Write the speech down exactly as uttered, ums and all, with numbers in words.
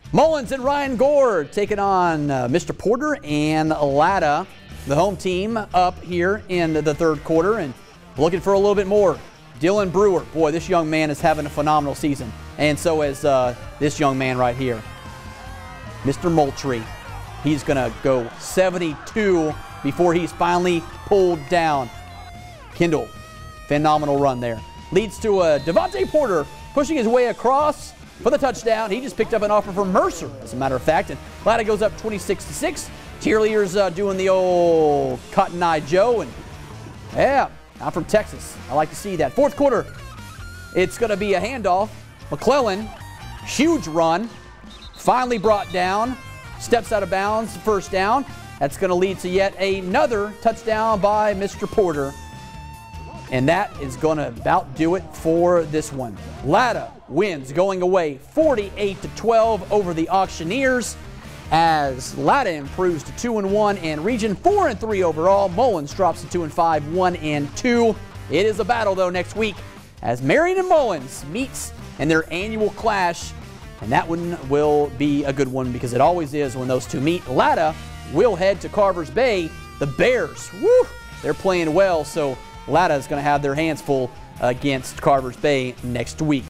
Mullins and Ryan Gore taking on uh, Mister Porter and Latta, the home team, up here in the third quarter and looking for a little bit more. Dylan Brewer, boy, this young man is having a phenomenal season, and so is uh, this young man right here, Mister Moultrie. He's going to go seventy-two before he's finally pulled down. Kendall, phenomenal run there. Leads to uh, Devontae Porter pushing his way across for the touchdown. He just picked up an offer from Mercer, as a matter of fact, and Latta goes up twenty-six to six. Cheerleaders uh, doing the old Cotton Eye Joe, and yeah, I'm from Texas. I like to see that. Fourth quarter, it's going to be a handoff. McClellan, huge run, finally brought down, steps out of bounds, first down. That's going to lead to yet another touchdown by Mister Porter. And that is going to about do it for this one. Latta wins going away forty-eight to twelve over the Auctioneers as Latta improves to two and one and region four and three overall. Mullins drops to two and five, one and two. It is a battle though next week as Marion and Mullins meets in their annual clash, and that one will be a good one because it always is when those two meet. Latta will head to Carvers Bay. The Bears, woo, they're playing well, so Latta is going to have their hands full against Carvers Bay next week.